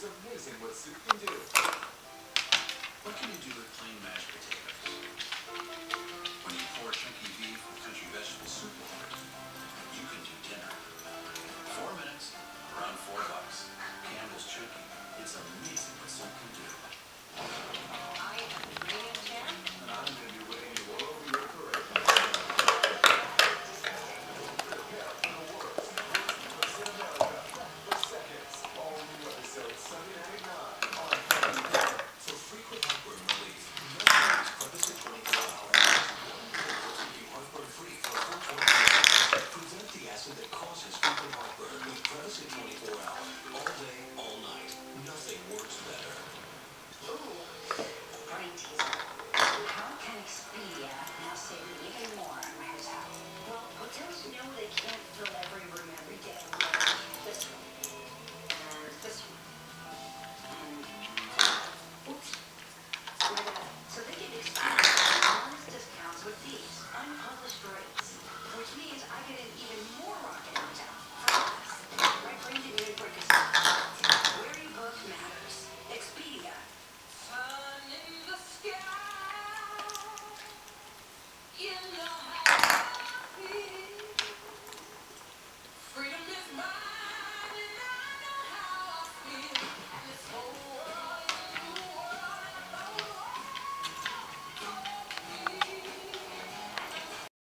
amazing what soup can do. What can you do with plain mashed potatoes? When you pour chunky beef with country vegetable soup over it, you can do dinner. 4 minutes, around $4. Campbell's Chunky. It's amazing what soup can do. I am